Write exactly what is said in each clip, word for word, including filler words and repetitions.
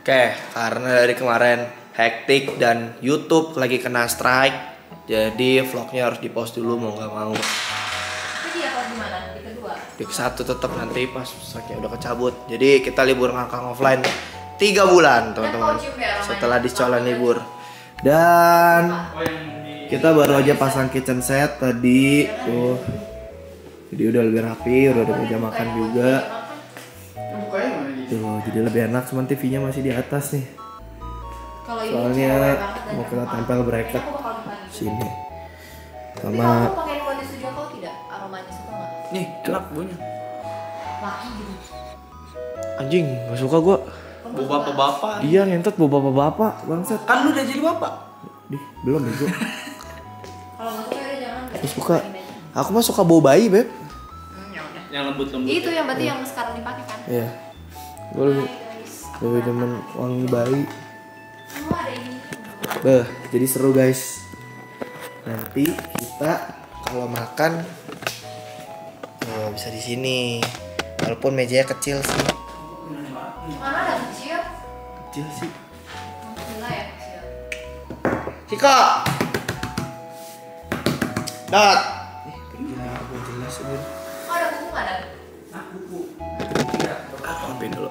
Oke, karena dari kemarin hektik dan YouTube lagi kena strike, jadi vlognya harus di post dulu mau nggak mau. Itu dia kalau gimana? Di kedua? Di satu tetap nanti pas sakitnya udah kecabut. Jadi kita libur ngangkang offline tiga bulan teman-teman. Setelah dicolan libur. Dan kita baru aja pasang kitchen set tadi tuh. Jadi udah lebih rapi, udah ada meja makan juga. Tuh, jadi lebih enak, cuman T V-nya masih di atas nih. Soalnya mau kita tempel bracket sini. Sama kamu pakai kode studio kau tidak? Aromanya suka nggak? nih, enak bunyinya. Laki gitu. Anjing, gak suka gua. Bau bapak-bapak. Iya, ngentot bau bapak-bapak, bangsat. Kan lu udah jadi bapak. Dih, belum itu. Kalau nggak suka ya jangan. Aku suka. Aku mah suka bau bayi, Beb. Hmm, ya udah. Yang lembut-lembut. Itu yang berarti yang sekarang dipakai kan? Iya. Gue lebih, lebih demen wangi bayi. Oh, ada ini. Beh, jadi seru guys. Nanti kita kalau makan oh, bisa di sini. Walaupun mejanya kecil sih. Mana ada kecil? Kecil sih. Alhamdulillah ya kecil. Ciko. Dot. Ih, gila gue jelas ini. Oh, ada buku nggak ada? Mampin dulu.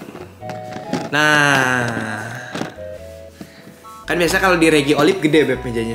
Nah, kan biasa kalau di Regi Olive gede Beb mejanya.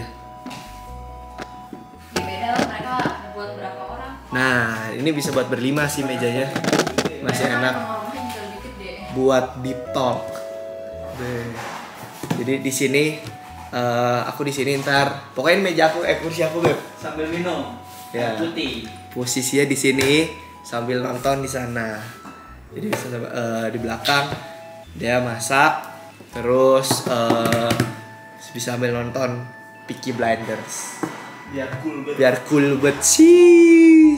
Ya beda lah, mereka buat berapa orang? Nah, ini bisa buat berlima sih mejanya. Masih Mereka enak ngomongnya juga lebih gede. buat deep talk. Beh. Jadi di sini eh, aku di sini ntar. Pokoknya meja aku, eh kursi aku Beb. Sambil minum. Ya. Putih. Posisinya di sini sambil nonton di sana. Jadi bisa eh, di belakang dia masak, terus eh, bisa sambil nonton Peaky Blinders. Biar cool banget. Biar cool banget sih.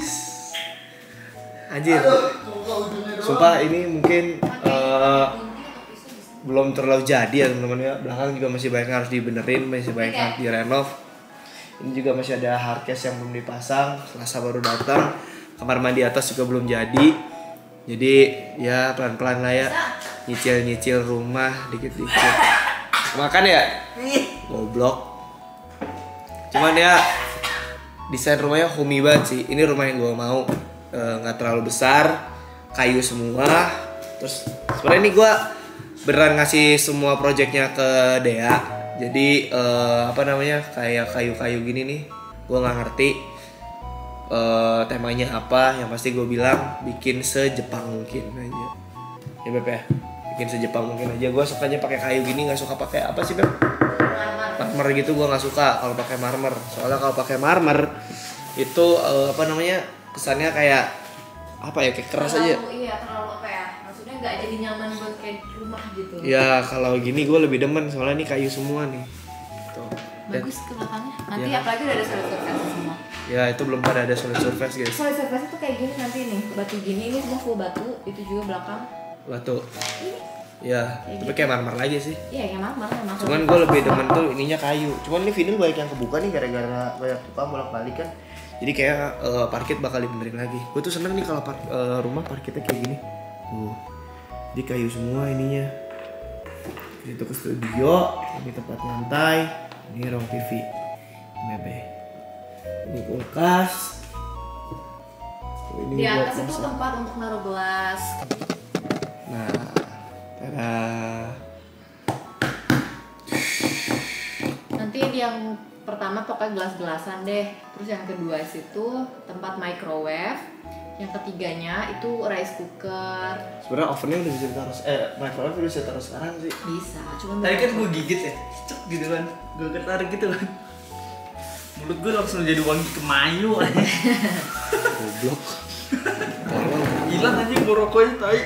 Anjir. Sumpah ini mungkin eh, belum terlalu jadi ya teman-teman ya. Belakang juga masih banyak yang harus dibenerin, masih banyak yang harus direnov. Ini juga masih ada hardcase yang belum dipasang, Selasa baru datang. Kamar mandi atas juga belum jadi. Jadi ya pelan-pelan lah ya. Nyicil-nyicil rumah dikit-dikit. Makan ya? Goblok. Cuman ya desain rumahnya homey banget sih. Ini rumah yang gue mau. Nggak e, terlalu besar, kayu semua. Terus sebenarnya ini gue beneran ngasih semua projectnya ke Dea. Jadi e, apa namanya kayak kayu-kayu gini nih. Gue nggak ngerti e, temanya apa. Yang pasti gue bilang bikin se-Jepang mungkin aja. Ya Beb ya. Bikin se-Jepang mungkin aja. Gue sukanya pakai kayu gini, nggak suka pakai apa sih Beb? Marmer gitu gue nggak suka kalau pakai marmer. Soalnya kalau pakai marmer itu e, apa namanya kesannya kayak apa ya kayak keras terlalu, aja. Iya terlalu apa ya? Maksudnya nggak jadi nyaman buat kayak rumah gitu. Ya kalau gini gue lebih demen soalnya ini kayu semua nih. Tuh. Dan, Bagus ke belakangnya. Nanti Ya. apalagi udah ada solid surface semua. ya itu belum pada ada solid surface guys. Solid surface itu kayak gini nanti nih, batu gini ini semua full batu, itu juga belakang. Batu. Ini. Ya, Kayak tapi gitu. kayak marmer lagi sih. Iya yang marmer memang. Cuman gue lebih demen tuh ininya kayu. Cuman ini vinyl banyak yang kebuka nih gara-gara banyak tukang bolak-balik kan. Jadi kayak uh, parkit bakal dibenerin lagi. Gue tuh seneng nih kalau par uh, rumah parkitnya kayak gini. Tuh. Jadi kayu semua ininya. Itu ke studio, ini tempat nyantai, ini ruang T V. Bebe. Ini kulkas. Ini Di buat atas itu masak. tempat untuk naruh gelas. Nah, tada. Nanti yang pertama pokoknya gelas-gelasan deh. Terus yang kedua situ tempat microwave. Yang ketiganya itu rice cooker. Sebenarnya ovennya udah bisa ditaruh, eh microwave udah bisa taruh sekarang sih. Bisa, cuma Tadi kan gue gigit ya. Cek gitu kan. Gue ketarik gitu kan. Mulut gue langsung jadi wangi kemayu aja. Goblok. Hilang aja gue rokoknya tai.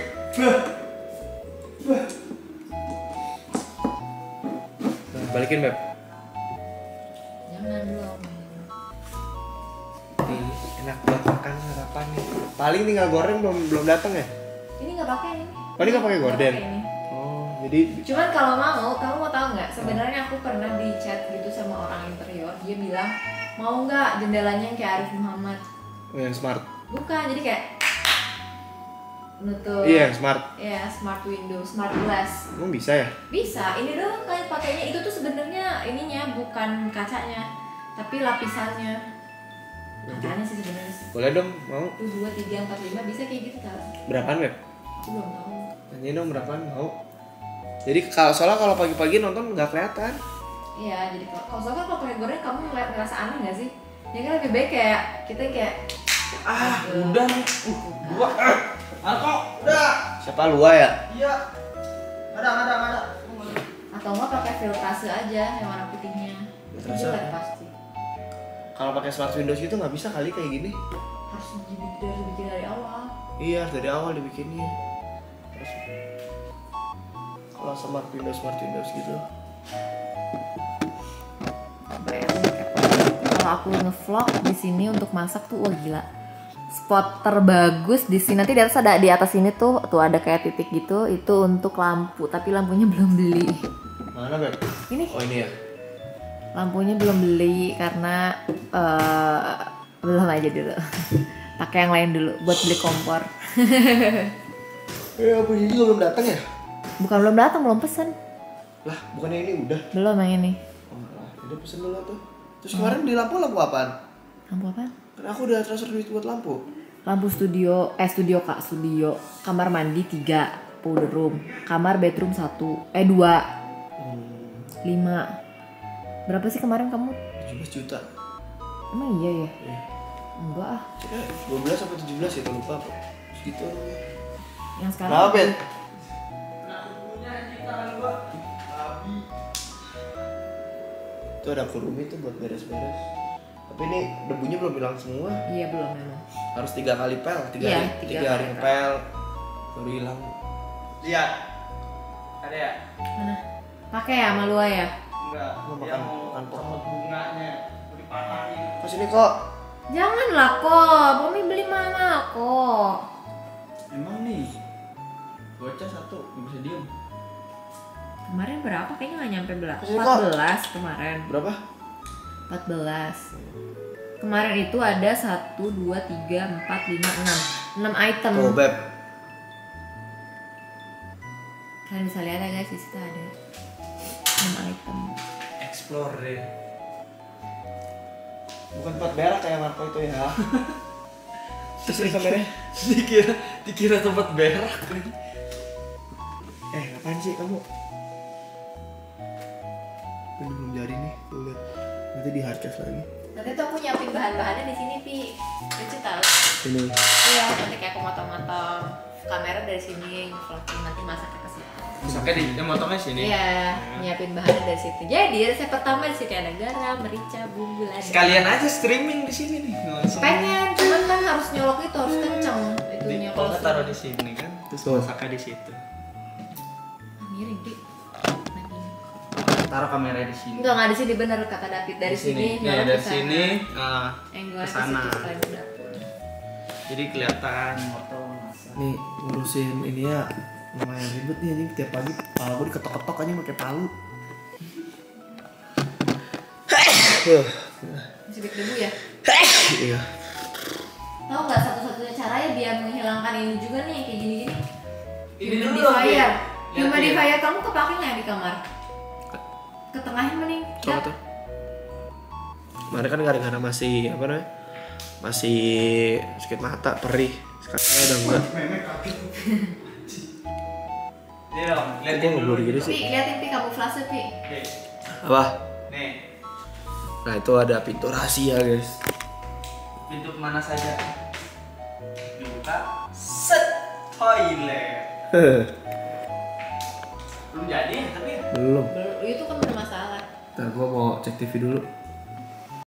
Nah, balikin Beb. jangan dulu. Nih, enak buat makan sarapan nih. Paling tinggal goreng belum belum datang ya? Ini nggak pakai ini. Oh, ini nggak pakai gorden? Nggak pakai ini. Oh, jadi Cuman kalau mau, kamu mau tahu nggak? Sebenarnya aku pernah di chat gitu sama orang interior. Dia bilang mau nggak jendelanya yang kayak Arif Muhammad. oh, yang smart. Bukan, jadi kayak nutup. Iya, smart. Ya, smart window, smart glass. Emang bisa ya? Bisa, ini doang kan pakainya. Itu tuh sebenarnya ininya bukan kacanya, tapi lapisannya. Kacanya sih sebenarnya sih. Boleh dong, mau? Tuh dua, tiga, empat, lima bisa kayak gitu kan? Berapaan, Beb? Aku belum tahu. Nanyain dong berapaan, mau? Jadi kalau soalnya kalau pagi-pagi nonton nggak kelihatan. Iya, jadi kalau kalau soalnya kalau pakai goreng kamu ngeliat ngerasa aneh nggak sih? Ya kan lebih baik kayak kita kayak Ah, Aduh. udah nih. Uh, gua. Ah, kok udah. Siapa Lua ya? Iya. Ada, ada, ada. atau nggak pakai filtrase aja yang warna putihnya. Filtrase Jelek apa? pasti. Kalau pakai smart windows gitu nggak bisa kali kayak gini. Harus dibikin dari dibikin dari awal. Iya, dari awal dibikinnya. Terus kalau smart windows smart windows gitu. Kalau aku ngevlog di sini untuk masak tuh wah gila. Spot terbagus di sini, nanti di atas ada di atas ini tuh tuh ada kayak titik gitu, itu untuk lampu, tapi lampunya belum beli. Mana, Beb? Ini Oh, ini ya. lampunya belum beli karena eh, belum aja dulu. Pakai yang lain dulu buat beli kompor. Eh, apa ini juga belum datang ya? Bukan belum datang, belum pesen. Lah, bukannya ini udah? Belum yang ini. Oh, lah, udah pesen dulu tuh. Terus kemarin di lampu lampu apaan? Lampu apa? Kan aku udah transfer duit buat lampu. Lampu studio, eh studio kak, studio. Kamar mandi tiga, powder room. Kamar bedroom satu, eh dua, Hmm, lima. Berapa sih kemarin kamu? tujuh belas juta. Emang iya ya? Iya. Enggak ah. Eh, dua belas sampai tujuh belas ya, lupa apa. Segitu. Yang sekarang. Kenapa, Bet? Itu ada kurumi tuh buat beres-beres. Tapi ini debunya belum hilang semua. Iya belum memang. Harus tiga kali pel, tiga Iya, hari, tiga tiga hari kali ngepel baru hilang. Lihat. Ada ya? Mana? Pakai ya sama Lua ya? Enggak. Mau Dia makan- mau makan pohon. copot bunganya. Mau dipatahin. Kok sini kok? Janganlah kok, Mami beli mama kok. Emang nih. Bocah satu, nggak bisa diem. Kemarin berapa? Kayaknya nggak nyampe belas. Kesini, kok. empat belas kemarin. Berapa? empat belas. Kemarin itu ada satu, dua, tiga, empat, lima, enam. enam item. Tuh, Beb. Kalian bisa lihat ya guys, di situ ada enam item. Explore deh. Bukan tempat berak kayak Marco itu ya. Terus ini kameranya. Dikira, dikira tempat berak. Eh, ngapain sih kamu? Ini belum jadi nih, tuh lihat. Nanti di hardcase lagi. Nanti tuh aku nyiapin bahan-bahannya di sini, Pi. Lucu tau. Ini. Iya, nanti kayak aku motong-motong kamera dari sini, vlogging nanti masaknya ke situ. Masaknya di, yang motongnya sini. Iya, nyiapin bahannya dari situ. Jadi resep pertama di sini ada garam, merica, bumbu lada. Sekalian aja streaming di sini nih. Langsung. Pengen, cuman kan harus nyolok itu harus kenceng itunya Di, kalau nggak taruh di streaming. sini kan, terus Tuh. masaknya di situ. Ah, miring, Pi. Nah, gini. Taruh kamera di sini. Enggak, enggak di sini bener kata David. Dari Di sini, Ya, nyolok dari ke sana. sini ah, Angle ke ke sana. situ sekalian ke dapur. Jadi kelihatan motong masak. Nih, ngurusin ini ya lumayan ribet nih anjing, tiap pagi kepala gue diketok-ketok aja pakai palu. Huh. Masih big debu ya? Iya. Tahu nggak satu-satunya cara ya biar menghilangkan ini juga nih kayak gini-gini? Ini dulu Humidifier. dong, Pi. Lihat, Humidifier kamu kepake nggak di kamar? Ketengahin mending. Coba tuh. Kemarin kan gara-gara masih apa namanya? Masih sakit mata, perih. Sekarang udah enggak. Ini dong, Kok liatin gue dulu. ngeblur gitu sih? Pi, liatin Pi kamuflase Pi. Nih, Apa? nih, Nah itu ada pintu rahasia guys. pintu kemana saja? Dibuka, set, toilet. Belum jadi, tapi Belum. Belum, itu kan udah masalah. Ntar gue mau cek T V dulu.